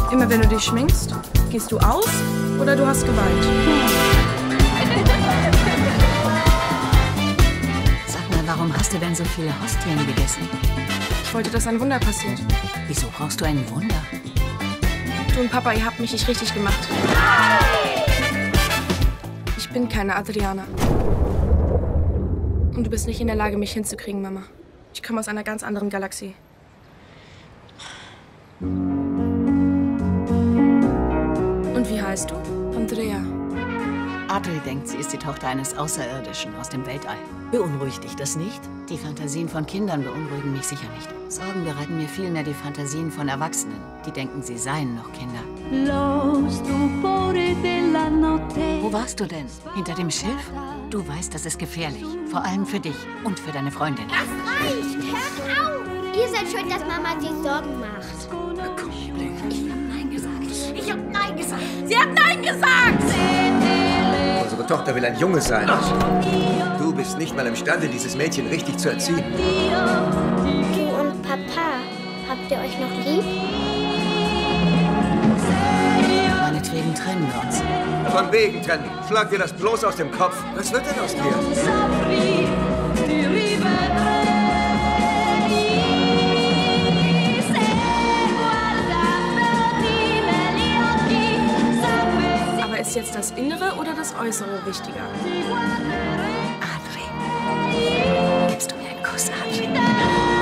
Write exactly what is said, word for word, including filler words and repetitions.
Immer wenn du dich schminkst, gehst du aus oder du hast geweint. Sag mal, warum hast du denn so viele Hostien gegessen? Ich wollte, dass ein Wunder passiert. Wieso brauchst du ein Wunder? Du und Papa, ihr habt mich nicht richtig gemacht. Ich bin keine Adriana. Und du bist nicht in der Lage, mich hinzukriegen, Mama. Ich komme aus einer ganz anderen Galaxie. Und wie heißt du? Andrea. Adri denkt, sie ist die Tochter eines Außerirdischen aus dem Weltall. Beunruhigt dich das nicht? Die Fantasien von Kindern beunruhigen mich sicher nicht. Sorgen bereiten mir vielmehr die Fantasien von Erwachsenen. Die denken, sie seien noch Kinder. Wo warst du denn? Hinter dem Schilf? Du weißt, das ist gefährlich. Vor allem für dich und für deine Freundin. Das reicht! Hört auf! Ihr seid schuld, dass Mama sich Sorgen macht. Na komm, Liebling. Ich hab Nein gesagt. Ich hab Nein gesagt. Sie hat Nein gesagt! Unsere Tochter will ein Junge sein. Du bist nicht mal imstande, dieses Mädchen richtig zu erziehen. Du und Papa, habt ihr euch noch lieb? Meinetwegen trennen wir uns. Von wegen trennen. Schlag dir das bloß aus dem Kopf. Was wird denn aus dir? Aber ist jetzt das Innere oder das Äußere wichtiger? Adri. Gibst du mir einen Kuss, Adri?